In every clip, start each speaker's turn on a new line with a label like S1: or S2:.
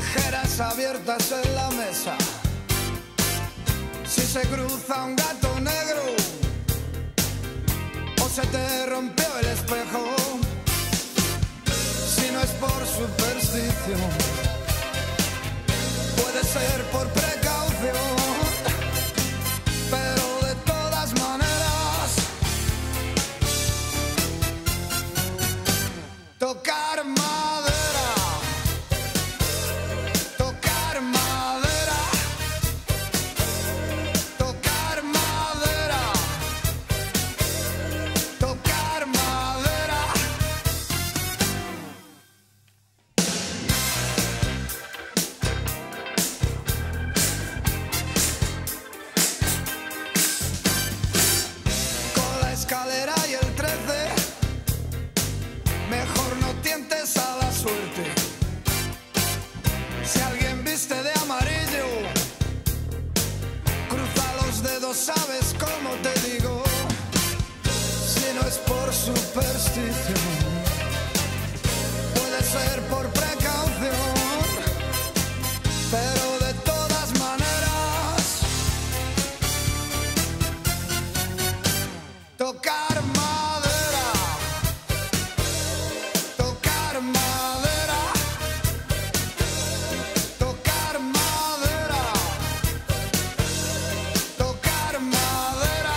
S1: tijeras abiertas en la mesa. Si se cruza un gato negro o se te rompió el espejo, si no es por superstición, puede ser por precaución, pero de todas maneras, tocar madera, tocar madera, tocar madera, tocar madera. Con la escalera y el 13, mejor no tientes a la suerte. Si alguien viste de amarillo, cruza los dedos, sabes cómo te digo. Si no es por superstición, puede ser por precaución, pero de todas maneras, tocar madera, tocar madera, tocar madera, tocar madera.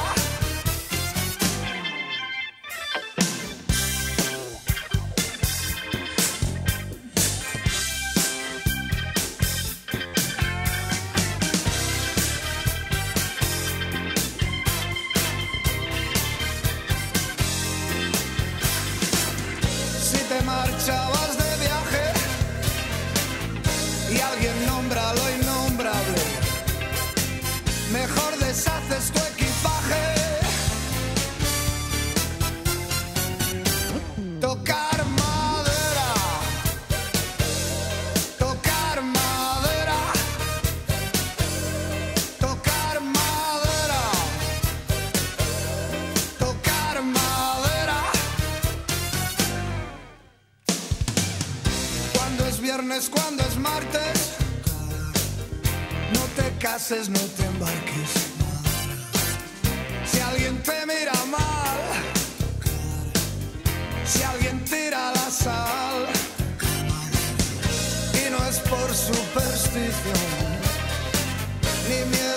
S1: Si te marchabas de viaje y alguien nombra lo innombrable, mejor deshaces tu equipaje. Tocar madera, tocar madera, tocar madera, tocar madera. Cuando es viernes, cuando es martes, no te cases, no te embarques. Si alguien te mira mal, si alguien tira la sal, y no es por superstición, ni miedo